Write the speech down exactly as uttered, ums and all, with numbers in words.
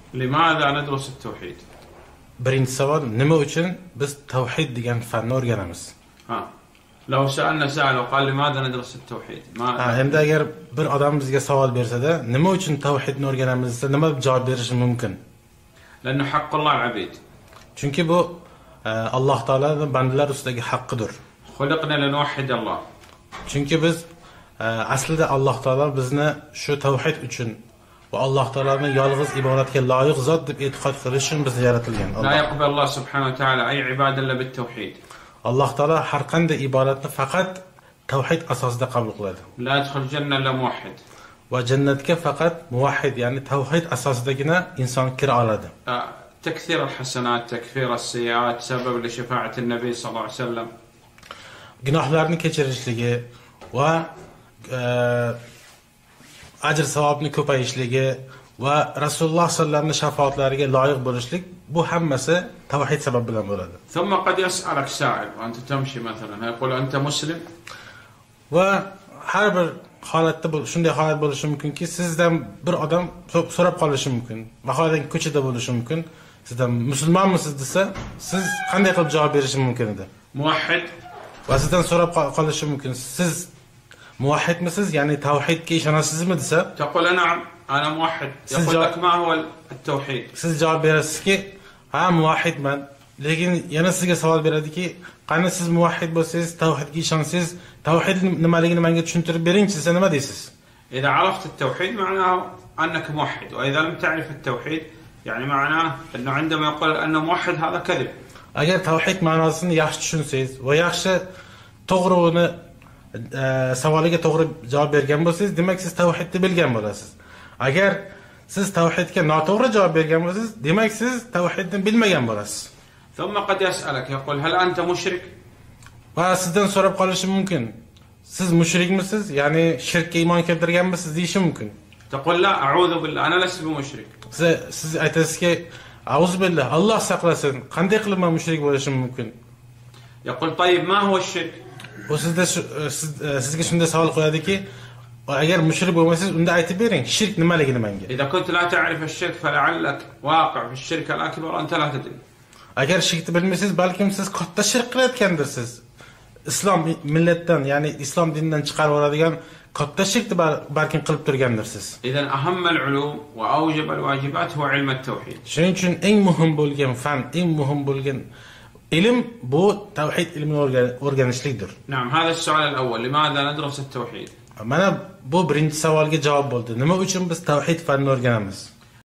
لماذا ندرس التوحيد؟ Birinchi savol, nima uchun biz tavhid degan fanni o'rganamiz? ها لو سألنا سائل وقال لماذا ندرس التوحيد؟ ما Ha, endi agar bir odam bizga savol bersa-da, nima uchun tavhidni o'rganamiz desa, nima deb javob berishi mumkin? لأنه حق الله العبيد. Chunki bu Alloh taolaning bandalar ustidagi haqqidir. خلقنا لنوحد الله. Chunki biz aslida Alloh taolo bizni shu tavhid uchun va Alloh taolaning yolg'iz ibodatga loyiq zot deb e'tiqod qilish uchun bizni yaratilgan. لا يقبل الله سبحانه وتعالى أي عبادة إلا بالتوحيد. Alloh taolo har qanday ibodatni faqat tavhid asosida qabul qiladi. لا يدخل الجنة إلا موحد. Va jannatga faqat muvahhid, ya'ni tavhid asosidagina inson kira oladi. تكثير الحسنات، تكفير السيئات سبب لشفاعة النبي صلى الله عليه وسلم. Gunohlarni kechirishligi va ajr savobni ko'payishligi va Rasululloh sollallohu alayhi vasallamning shafaatlariga loyiq bo'lishlik, bu hammasi tavhid sabab bilan bo'ladi. ثم قد يسألك سائل وأنت تمشي مثلا يقول أنت مسلم؟ Va har bir holatda bu shunday holat bo'lishi mumkinki, sizdan bir odam so'rab qolishi mumkin. Vaholanki ko'chada bo'lishi mumkin. Sizdan musulmonmisiz desa, siz qanday qilib javob berishingiz mumkin edi? Muvahhid. Va sizdan so'rab qolishi mumkin. Siz muvahhidmisiz? Ya'ni tavhidga ishonasizmi desa, تقول نعم أنا موحد. يقول لك ما هو التوحيد؟ Siz javob berasizki, ha muvahhidman. Lekin yana sizga savol beradiki, qani siz muvahhid bo'lsangiz, tavhidga ishonsangiz, tavhid nimaligini menga tushuntirib bering-chi, siz nima deysiz? إذا عرفت التوحيد معناه أنك موحد، وإذا لم تعرف التوحيد يعني معناه أنه عندما يقول أنه موحد هذا كذب. Agar tavhid ma'nosini yaxshi tushunsangiz va yaxshi to'g'ri uni savoliga to'g'ri javob bergan bo'lsangiz, demak siz tavhidni bilgan bo'lasiz. Agar siz tavhidga noto'g'ri javob bergan bo'lsangiz, demak siz tavhidni bilmagan bo'lasiz. ثم قد يسألك يقول هل أنت مشرك؟ Va sizdan so'rab qolishi mumkin. Siz mushrikmisiz? Ya'ni shirkka iymon keltirganmisiz deyishi mumkin. تقول لا أعوذ بالله أنا لست بمشرك. Siz siz aytasizki, أعوذ بالله, Alloh saqlasin. Qanday qilib men mushrik bo'lishim mumkin? يقول طيب ما هو الشرك؟ Bu sizda sizga shunday savol qo'yadiki, agar mushrik bo'lmasangiz, unda aytib bering, shirk nimaligini menga. إذا كنت لا تعرف الشرك فلعلك واقع في الشرك الأكبر وأنت لا تدري. Agar shirkni bilmaysiz, balkim siz katta shirk qilayotgandirsiz. Islom millatdan, ya'ni islom dinidan chiqarib yuboradigan katta shirkni balkim qilib turgandirsiz. إذا أهم العلوم وأوجب الواجبات هو علم التوحيد. Shuning uchun eng muhim bo'lgan fan, eng muhim bo'lgan ilm bu tavhid ilmini o'rganishlikdir. نعم هذا السؤال الأول لماذا ندرس التوحيد؟ Mana bu birinchi savolga javob bo'ldi. Nima uchun biz tavhid fanini o'rganamiz?